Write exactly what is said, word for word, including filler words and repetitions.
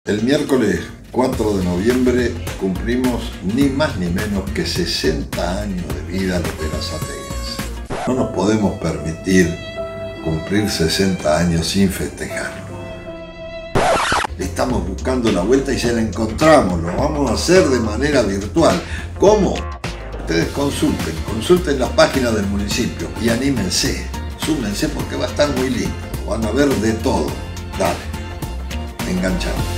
El miércoles cuatro de noviembre cumplimos ni más ni menos que sesenta años de vida los Berazategues. No nos podemos permitir cumplir sesenta años sin festejarlo. Estamos buscando la vuelta y ya la encontramos. Lo vamos a hacer de manera virtual. ¿Cómo? Ustedes consulten, consulten las páginas del municipio y anímense, súmense porque va a estar muy lindo. Van a ver de todo. Dale, enganchamos.